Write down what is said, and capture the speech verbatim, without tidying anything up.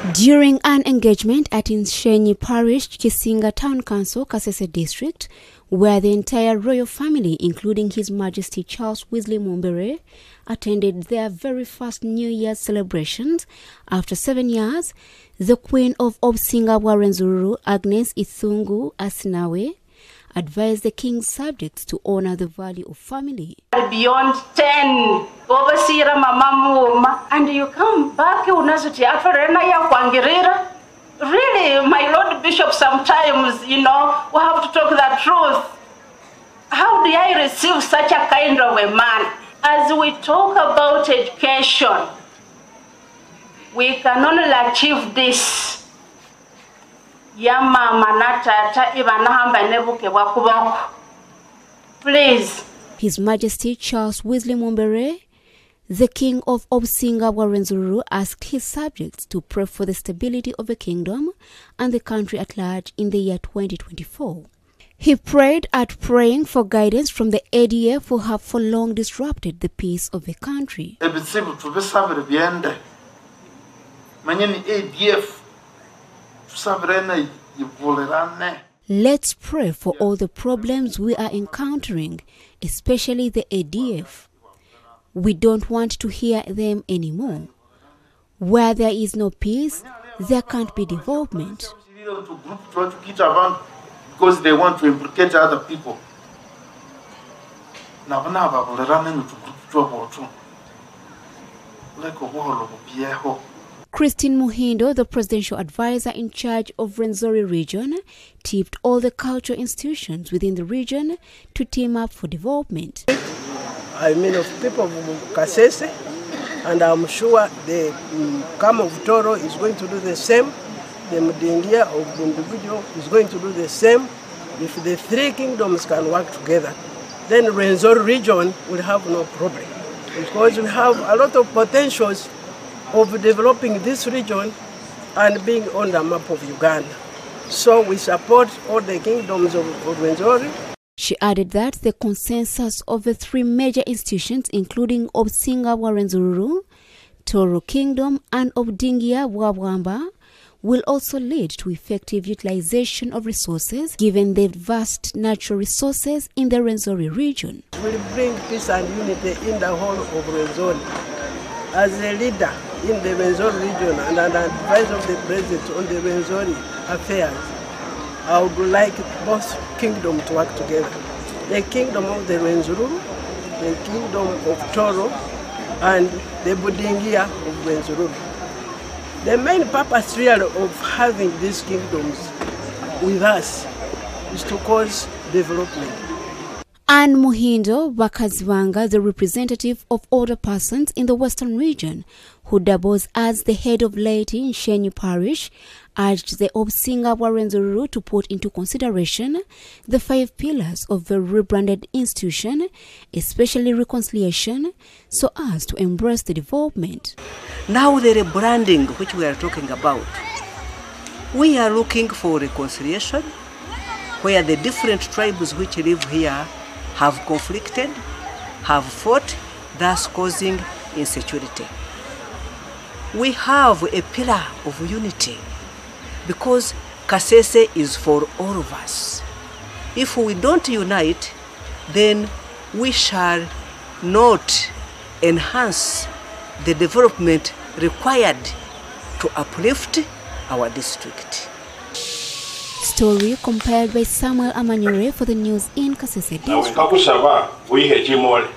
During an engagement at Inshenyi Parish, Kisinga Town Council, Kasese District, where the entire royal family, including His Majesty Charles Wesley Mumbere, attended their very first New Year's celebrations after seven years, the Queen of Obsinga wa Rwenzururu, Agnes Ithungu Asinawe, advised the king's subjects to honor the value of family. Beyond ten, overseer mama, and you come back, unazuti afarena ya kwangirira. Really, my Lord Bishop, sometimes, you know, we have to talk the truth. How do I receive such a kind of a man? As we talk about education, we can only achieve this. Please. His Majesty Charles Wesley Mumbere, the King of Obsinga wa Rwenzururu, asked his subjects to pray for the stability of the kingdom and the country at large in the year twenty twenty-four. He prayed at praying for guidance from the A D F who have for long disrupted the peace of the country. Let's pray for all the problems we are encountering, especially the A D F. We don't want to hear them anymore. Where there is no peace, there can't be development. Because they want to implicate other people. Christine Muhindo, the presidential advisor in charge of Rwenzori region, tipped all the cultural institutions within the region to team up for development. I mean of people of Kasese, and I'm sure the um, Kam of Toro is going to do the same. The Mudingia of Bundubujo is going to do the same. If the three kingdoms can work together, then Rwenzori region will have no problem. Because we have a lot of potentials of developing this region and being on the map of Uganda. So we support all the kingdoms of, of Rwenzori. She added that the consensus of the three major institutions, including Obsinga wa Rwenzururu, Toro Kingdom, and Obdingia wa Bwamba, will also lead to effective utilization of resources given the vast natural resources in the Rwenzori region. It will bring peace and unity in the whole of Rwenzori. As a leader in the Rwenzori region and an advisor of the president on the Rwenzori affairs, I would like both kingdoms to work together. The kingdom of the Rwenzururu, the kingdom of Toro, and the Budingia of Rwenzururu. The main purpose really of having these kingdoms with us is to cause development. Anne Muhindo Bakazwanga, the representative of older persons in the Western region, who doubles as the head of laity in Inshenyi Parish, urged the Obsinga wa Rwenzururu to put into consideration the five pillars of the rebranded institution, especially reconciliation, so as to embrace the development. Now the rebranding which we are talking about, we are looking for reconciliation, where the different tribes which live here have conflicted, have fought, thus causing insecurity. We have a pillar of unity because Kasese is for all of us. If we don't unite, then we shall not enhance the development required to uplift our district. Story compiled by Samuel Amanyere for the news in Kasese District.